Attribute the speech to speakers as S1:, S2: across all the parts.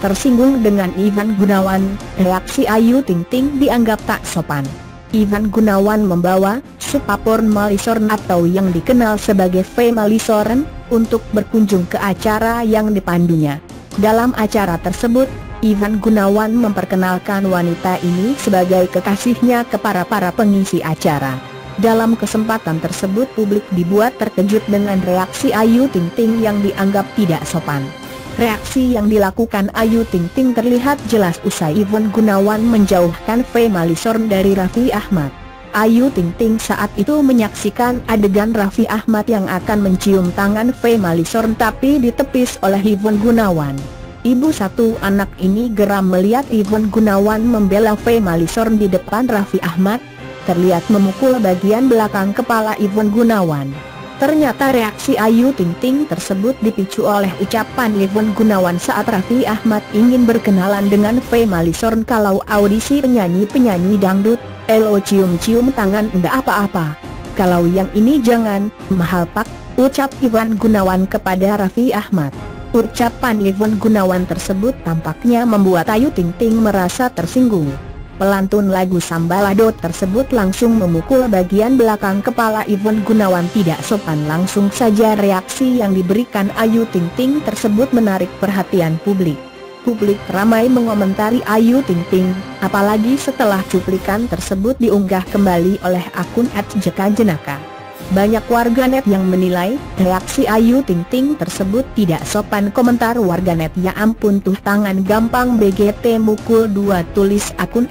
S1: tersinggung dengan Ivan Gunawan, reaksi Ayu Ting Ting dianggap tak sopan. Ivan Gunawan membawa Supapor Malisoren atau yang dikenal sebagai V Malisoren untuk berkunjung ke acara yang dipandunya. Dalam acara tersebut, Ivan Gunawan memperkenalkan wanita ini sebagai kekasihnya kepada para pengisi acara. Dalam kesempatan tersebut publik dibuat terkejut dengan reaksi Ayu Ting Ting yang dianggap tidak sopan. Reaksi yang dilakukan Ayu Ting Ting terlihat jelas usai Ivan Gunawan menjauhkan V Malisoren dari Raffi Ahmad. Ayu Ting Ting saat itu menyaksikan adegan Raffi Ahmad yang akan mencium tangan V Malisoren tapi ditepis oleh Ivan Gunawan. Ibu satu anak ini geram melihat Ivan Gunawan membela V Malisoren di depan Raffi Ahmad, terlihat memukul bagian belakang kepala Ivan Gunawan. Ternyata reaksi Ayu Ting Ting tersebut dipicu oleh ucapan Ivan Gunawan saat Raffi Ahmad ingin berkenalan dengan V Malisoren kalau audisi penyanyi dangdut. "Elo cium-cium tangan enggak apa-apa. Kalau yang ini jangan, mahal pak," ucap Ivan Gunawan kepada Raffi Ahmad. Ucapan Ivan Gunawan tersebut tampaknya membuat Ayu Ting Ting merasa tersinggung. Pelantun lagu Sambalado tersebut langsung memukul bagian belakang kepala Ivan Gunawan tidak sopan. Langsung saja reaksi yang diberikan Ayu Ting Ting tersebut menarik perhatian publik. Publik ramai mengomentari Ayu Ting Ting, apalagi setelah cuplikan tersebut diunggah kembali oleh akun @jekajenaka. Banyak warganet yang menilai reaksi Ayu Ting Ting tersebut tidak sopan. Komentar warganet, "Ya ampun tuh tangan gampang BGT mukul dua," tulis akun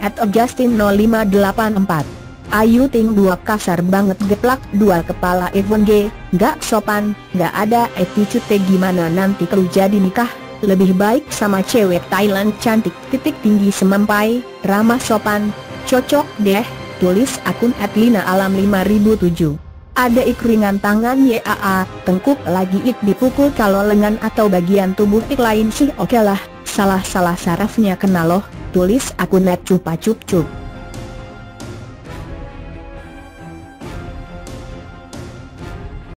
S1: @justin0584. "Ayu Ting dua kasar banget geplak dua kepala Ivan G, gak sopan, gak ada attitude, gimana nanti kalau jadi nikah, lebih baik sama cewek Thailand cantik titik tinggi semampai, ramah sopan, cocok deh," tulis akun @linaalam5007. "Ada ikringan tangan yaa, tengkuk lagi ik dipukul kalau lengan atau bagian tubuh ik lain sih okelah, salah sarafnya kena loh," tulis akun @cupacup-cup.